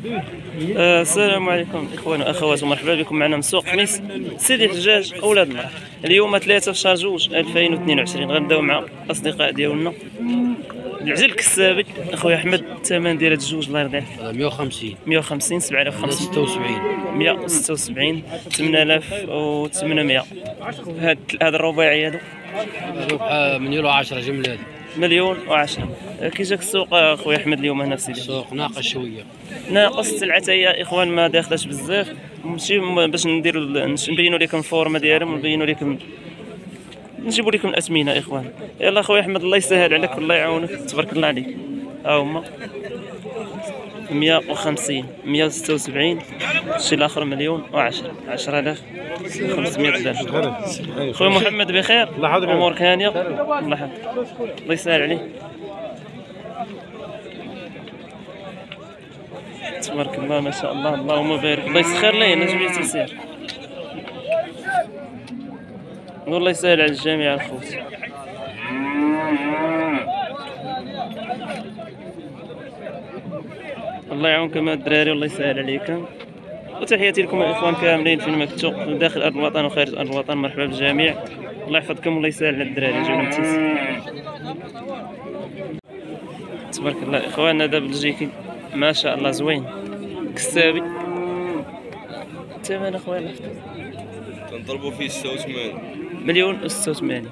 السلام عليكم اخوان واخوات ومرحبا بكم معنا من سوق خميس سيدي حجاج اولاد مرح. اليوم 3 في شهر 2 2022 غنبداو مع الاصدقاء ديالنا. العجل الكسابي اخويا احمد، الثمن ديال هاد الجوج الله يرضي عليك 150 75 176 8800. هاد الرباعي هادو مليون و10 جمله. مليون و10. كي جاك السوق اخويا احمد اليوم هنا في سيدي؟ السوق ناقص شويه، ناقص. السلعه هي اخوان ما داخلاش بزاف، ماشي باش نبينوا لكم الفورمه ديالهم ونبينوا لكم نجيبوا لكم الاثمنه اخوان. يلا اخويا احمد الله يسهل عليك والله يعاونك، تبارك الله عليك. ها هما 150 176. الشيء الاخر مليون و10 10500 درهم. خويا محمد بخير؟ امورك هانيه؟ الله يحفظك الله يسهل عليك. تبارك الله ما شاء الله اللهم بارك. الله يسخر لي انا جبت تيسير والله يسهل على الجميع الخوت. الله يعاونكم الدراري والله يسهل عليكم. وتحياتي لكم الاخوان كاملين فين ما كنتو داخل ارض الوطن وخارج ارض الوطن، مرحبا بالجميع الله يحفظكم والله يسهل على الدراري. جيو لهم تيسير تبارك الله اخوان. هذا بلجيكي ما شاء الله زوين كسابي. الثمن اخويا الله يحفظك تنضربوا فيه 86 مليون و 86.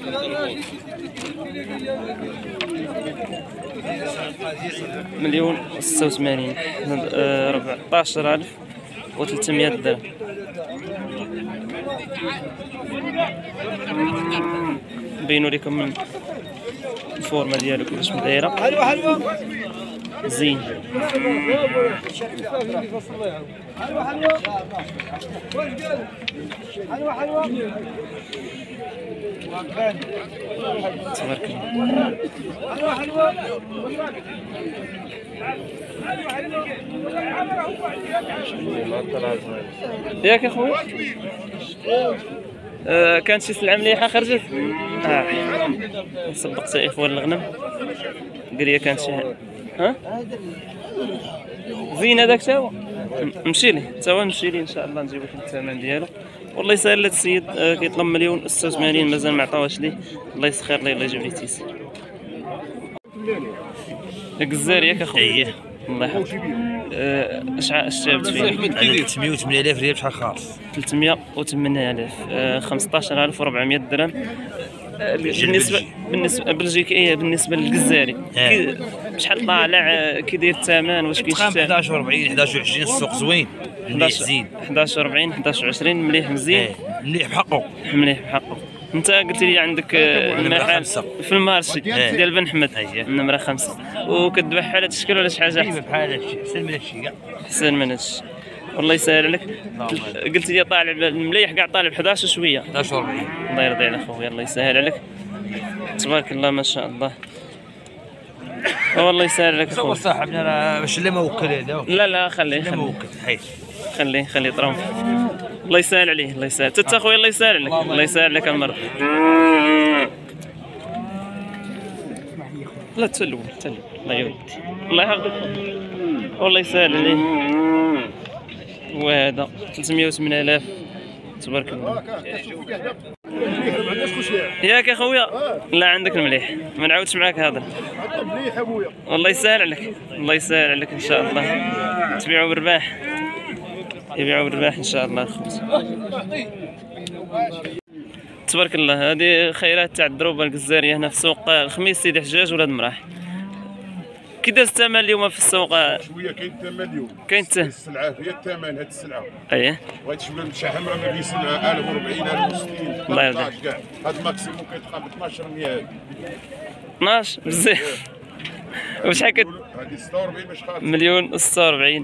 مليون و 86 14300 درهم. نبينو لكم من الفورمه ديالو كيفاش دايره زين. تبارك الله. ياك اخويا كانت شي سلعه مليحه خرجت. سبقت اخوان الغنم قال لي كانت شي ها زين. هذاك تا هو مشي ليه تا هو نمشي ليه ان شاء الله نجيب لكم الثمن ديالو. والله يسهل هذا السيد كيطلب مليون و 86 مازال ما عطاوهاش ليه. الله يسخر ليه الله يجيب ليه تيسير. الجزار ياك اخويا الله يحفظك. اش جابت فيه؟ 308,000 ريال بشحال خالص؟ 308,000 15400 درهم. بالنسبه بلجيكيه بالنسبه للجزاري شحال طالع كي داير الثمن؟ واش كيشتى 11 و40 11 و20 السوق زوين مليح زين. 11 و40 11 و20 مليح مزيان مليح بحقه مليح بحقه. انت قلت لي عندك المحل في المارشي ديال بن حمد النمره 5 وكتذبح بحال هذا الشكل ولا شي حاجه بحال هادشي احسن من هادشي كاع احسن من هادشي. والله يسهل عليك. قلت لي طالع مليح كاع طالع ب 11 وشويه 11 و40. الله يرضي على خويا الله يسهل عليك تبارك الله ما شاء الله. والله يسهل عليك هو صاحبنا راه باش اللي موكل هذا. لا خليه موكل حيت خليه طرون. الله يسهل عليه الله يسهل. حتى خويا الله يسهل عليك الله يسهل عليك المرض. لا تلول الله يودي الله يحفظك والله يسهل عليه. وهذا 308,000 تبارك الله. ياك اخويا لا عندك المليح ما نعاودش معاك هذا مليح ابويا والله يسهل عليك الله يسهل عليك ان شاء الله. تبيعوا بالرباح يبيعوا بالرباح ان شاء الله اخوت تبارك الله. هذه خيرات تاع الدروبه الجزاريه هنا في سوق الخميس سيدي حجاج ولاد مرح. كي داز الثمن اليوم في السوق؟ شويه كاين الثمن اليوم كاين السلعه هي الثمن هاد السلعه. اييه بغيت شويه الشحم راه ما بيسلها 1040 1060 الله يرضيك كاع. هاد الماكسيموم كيتلقى ب 1200 12 بزاف. وشحال كت هادي 46 باش خالص مليون و 46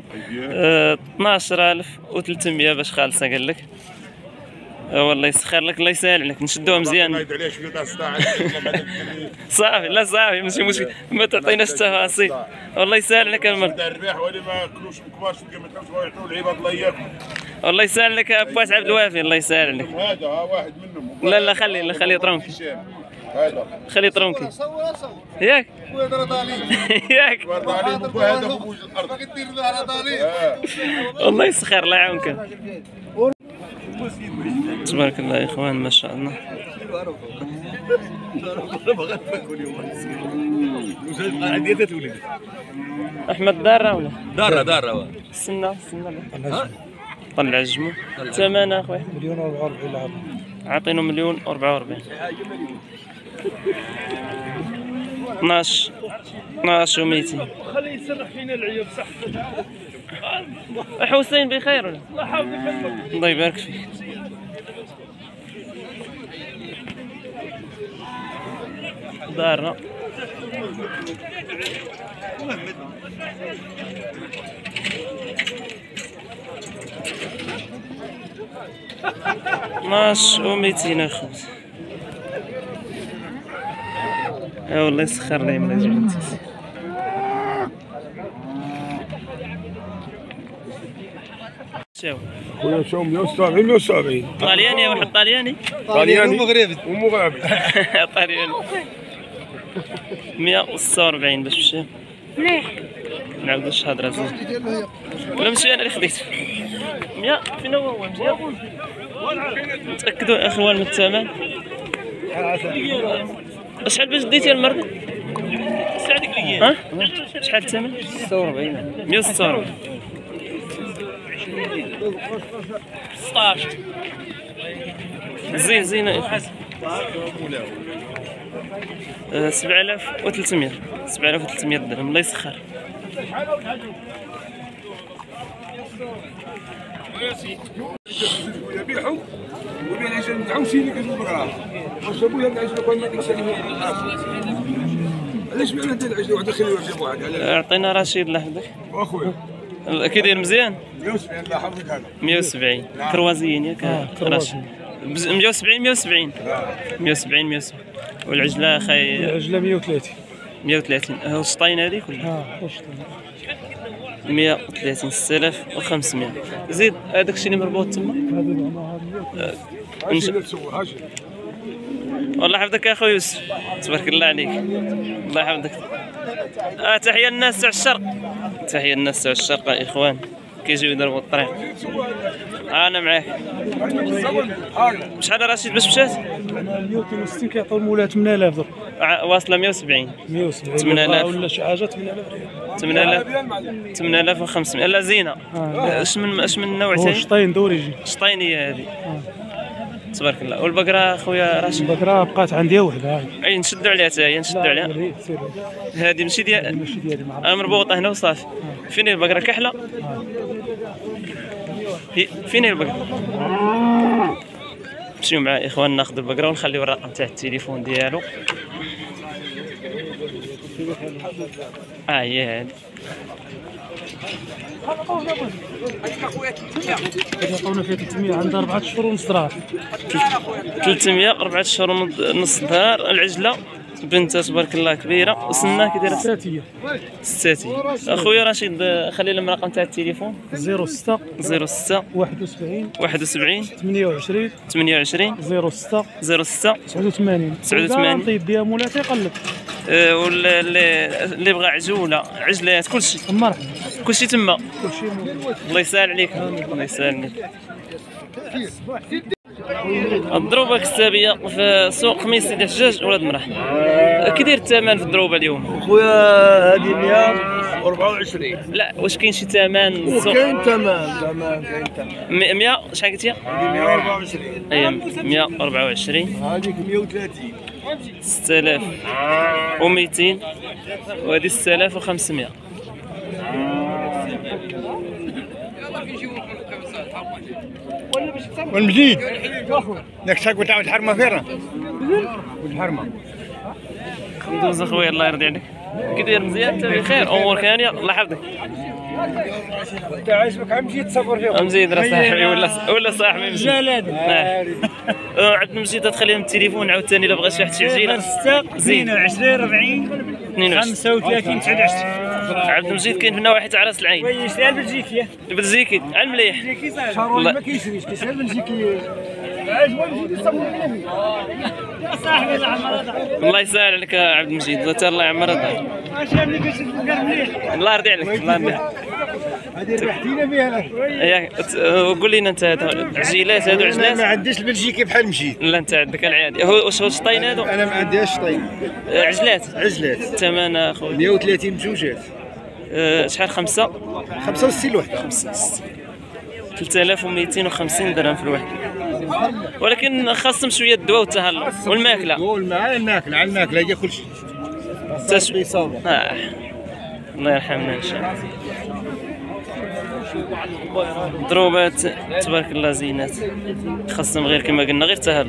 12300 باش خالصه قال لك. والله يسخر لك الله يسهل عليك نشدوها مزيان. نايد عليها شويه تاع الساعه صافي لا صافي ماشي مشكل ما تعطيناش التفاصيل والله يسهل عليك المرض. تاع الرباح ولا ما كلوش مكبارش ما تلوش يعطيو العباد الله ياكم. والله يسهل عليك بواس عبد الوافي الله يسهل عليك. هذا واحد منهم لا خليه طرونك هذا خلي طرونكي ياك ياك ورد عليه بوه هذا بوج الارض والله يسخر الله يعاونك. تبارك الله يا اخوان ما شاء الله. احمد داره ولا داره استنى طلع الجمو. ثمن اخويا 1,44,000. عاطينه 1,44,000. 12 و200. خليه يسرح فينا العيب صح. حسين بخير ولا؟ الله يحفظك. الله يبارك فيك. دارنا ماش و200 اخويا. والله يسخر لي من اجل شاو خويا شو 170 170 طالياني واحد طالياني طالياني ومغربي طالياني 146 باش مشى. مليح. نعاودو الشهادرة زين ولا ماشي انا اللي خديت 100. فين هو مزيان؟ تأكدوا يا اخوان من الثمن. شحال باش ديتي المرة؟ ها؟ شحال الثمن؟ 46 146 16 زين يا اخوان. 7300 درهم الله يسخر. يبيعوا وبين عشان عاوشيني كيجيبوا بقرا واش ابويا نعيش لو كان ما ديكش علاش معناتها انت العجل واحد خليه يجيب واحد اعطينا رشيد الله يحفظك. واخويا كي داير مزيان 170 الله يحفظك هذا 170 كروازيين ياك رشيد 170 والعجله اخي العجله 130 ها الشطين هذيك ولا 130 6500. زيد هذاك الشيء اللي مربوط تما والله يحفظك يا اخويا يوسف تبارك الله عليك الله يحفظك. تحيه للناس تاع الشرق تحيه للناس تاع الشرق يا اخوان كيجيو يضربوا الطريق. انا معاك. شحال رشيد باش مشات؟ 160 كيعطيو المولى 8000 درك. واصله 170 8000 ولا شي حاجه 8500. لا زينه. اش من نوع ثاني؟ شطين دوريجي. شطينيه هذه تبارك الله. والبقره خويا راشد؟ البقره بقات عندي وحده. اي نشدوا عليها حتى هي نشدوا عليها. هذه ماشي ديال مربوطه هنا وصافي. فين هي البقره كحله؟ فين هي البقره؟ نمشيو مع اخواننا ناخذ البقره ونخليو الرقم تاع التليفون ديالو. هي هذه كيعطيونا فيها 300 عندها 4 شهور ونص دراهم. 300 4 شهور ونص دار. العجله بنت تبارك الله كبيره. وسنها كي دايره؟ 6 اخويا رشيد خلي لهم الرقم تاع التليفون. 06 71 28 06 89 طيب بها مولا تيقلب. اللي بغى عجوله عجلات كلشي مرحبا كلشي تما. كلشي الله يسهل عليك الله يسهل عليك. الضروبه كسابيه في سوق خميس سيدي حجاج ولاد مرح. كي داير الثمن في الضروبه اليوم؟ خويا هذه 124. لا واش كاين شي ثمن؟ كاين ثمن كاين ثمن 100 شحال قلتي؟ 124. اي 124. هذيك 130 6200 وهذه 6500. والمزيد داك الشاك تاع الحرمه فين؟ الحرمه ندوز اخويا الله يرضي عليك. كي داير مزيان انت بخير امورك هانيه الله يحفظك. انت عايش بك عم تجي تصور فيهم مزيد راه صاحبي ولا صاحبي مزيد عاد مزيد تخليهم التليفون عاوتاني الا بغى شي واحد شي عجينه. 22 40 35 29. عبد المجيد كاين في النواحي تاع راس العين. وي شحال بلجيكيه؟ بلجيكي المليح. شاروني ما كيشريش كيسال بلجيكي الله يسهل عليك يا عبد المجيد، وتا الله يعمر هذا. الله يرضي عليك، الله يرضي عليك. هذه ربحتينا بها. ياك قول لنا انت عجيلات هادو عجلات؟ ما عنديش البلجيكي بحال مجيد. لا انت عندك العادي. واش هو الشطين هادو؟ انا ما عنديهاش طين. عجلات الثمن اخويا 130 بجوجات. شحال 5 65 الوحده. 3250 درهم في الوحده، ولكن خاصهم شويه الدواء والتهلع والماكله. الماكله على الماكله هي كلشي. الله يرحمنا ان شاء الله. ضروبات تبارك الله زينات، خاصهم غير كما قلنا غير تهلع.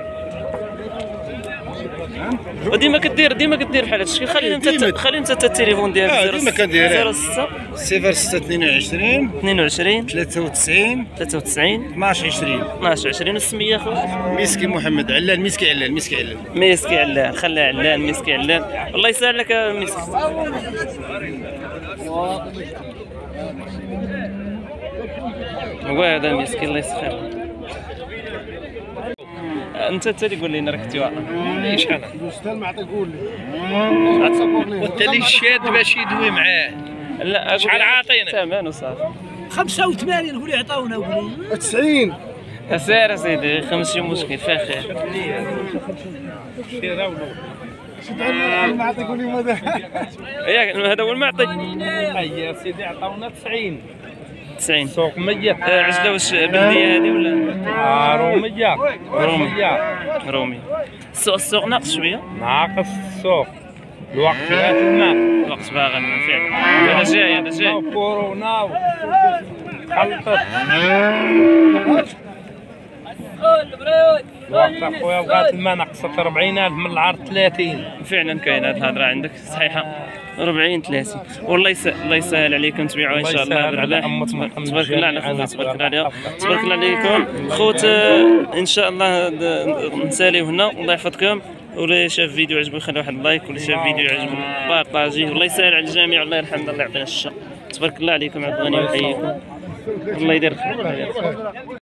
وديما كدير بحال هادشي. خلي انت التليفون ديالك. ديما كندير 06 06 22 22 93 12 20. والسميه اخويا؟ مسكي محمد علال. مسكي علال. ميسكي علال. خليها علال. ميسكي علال. الله يسهل لك يا ميسكي. وهذا ميسكي الله يسخر. انت اللي قول لنا راك تيواعر. ليش انا؟ ما تقول وانت اللي شاد باش يدوي معاه. لا شحال عاطينا؟ ثمن وصافي. 85 قولي عطاونا قولي 90. سير سيدي، ماشي مشكل، فيها خير. المعطي يقول لي ماذا؟ ياك هذا هو المعطي. يا سيدي عطاونا 90 سوق 100 عجله. واش بلديه هذه ولا رومية رومي؟ السوق ناقص شويه. ناقص السوق الوقت فات الماء. الوقت باغي فعلا. هذا جاي كورونا خلطت الوقت اخويا. بغات الماء نقصت 40,000 من العرض 30. فعلا كاين هذه الهضره عندك صحيحه. 40 30. والله الله يسهل عليكم تبيعوا ان شاء الله بالرباح. تبارك الله على خويا، تبارك الله عليها، تبارك الله عليكم خوت. ان شاء الله نساليو هنا. الله يحفظكم. واللي شاف فيديو عجبو يخلي واحد اللايك، واللي شاف فيديو عجبو بارطاجيه. والله يسهل على الجميع. الله يرحمنا، الله يعطينا الشفاء. تبارك الله عليكم عبد الغني، ويحييكم. الله يدير خير.